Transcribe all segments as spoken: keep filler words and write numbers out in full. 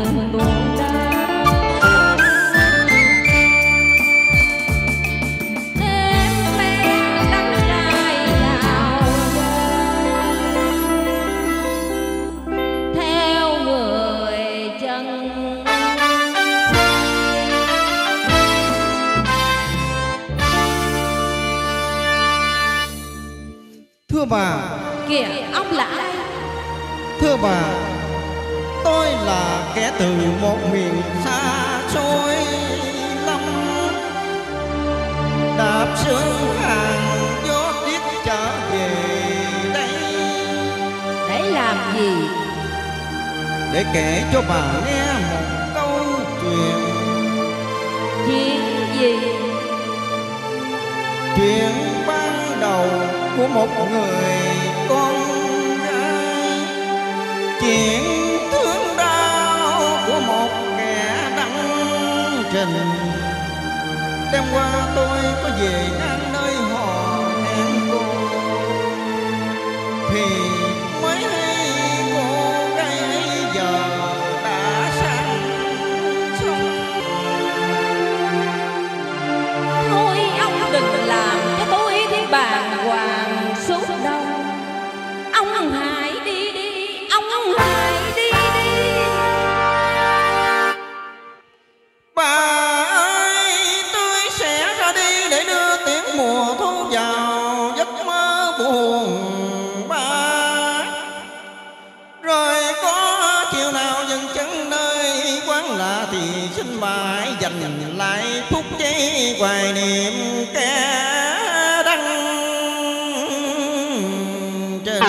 buồn đau. Đêm quen đắm say vào đời, theo người chân. Thưa bà. Kìa, ông là ai? Thưa bà, tôi là kẻ từ một miền xa xôi lắm, đạp sương hàng gió tiết trở về đây. Để làm gì? Để kể cho bà nghe một câu chuyện. Chuyện gì? Chuyện ban đầu của một người con gái, chuyện thương đau của một kẻ đắng trình. Đêm qua tôi có về ngang nơi họ hẹn cô, thì mới hay cô gái ấy giờ đã sang sông. Thôi ông đừng làm cho tôi thấy bàng hoàng suốt đâu. Ông hãy đi đi, ông hãy đi đi. Bà ơi, tôi sẽ ra đi để đưa tiếng mùa thu vào giấc mơ buồn bã. Rồi có chiều nào dừng chân nơi quán lạ thì xin bà hãy dành lại phút giây hoài niệm kẻ đắng trên.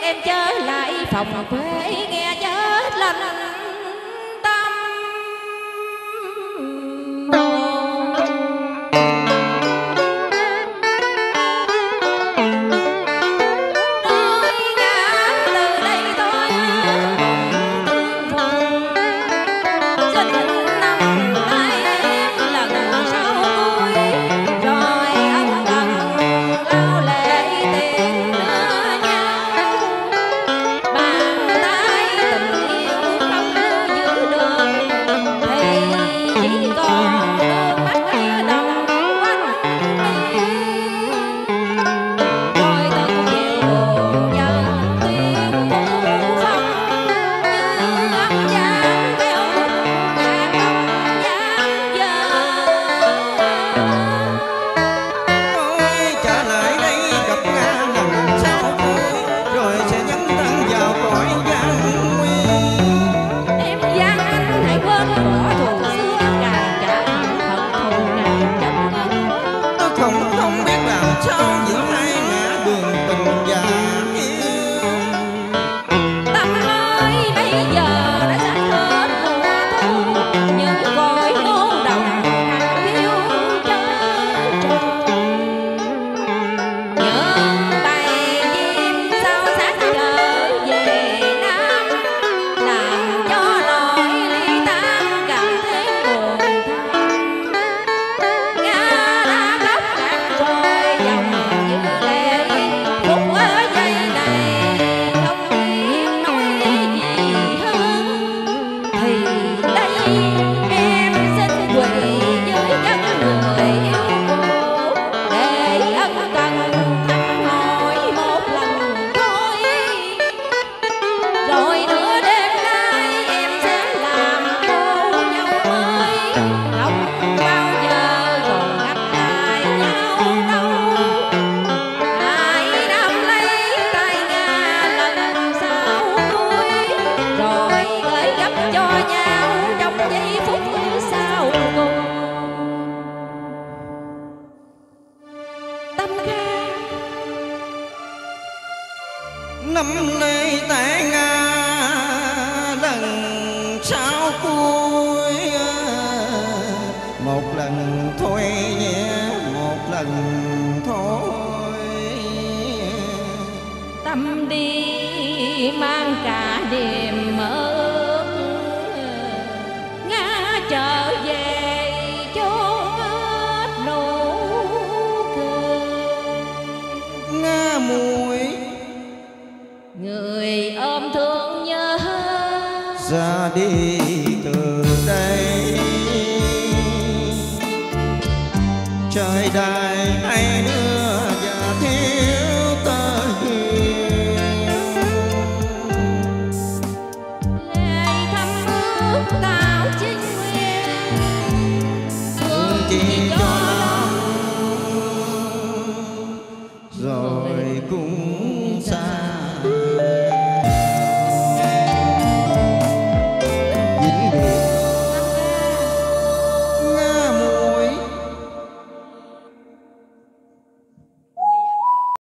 em trở lại phòng quê nghe chết lạnh tâm năm nay tại Nga lần sau cuối, một lần thôi nhé, một lần thôi. Tâm đi mang cả đêm mơ Nga trở về chốn hết nụ cười. Nga muội người ôm thương nhớ ra đi từ đây, trời đài ai nữa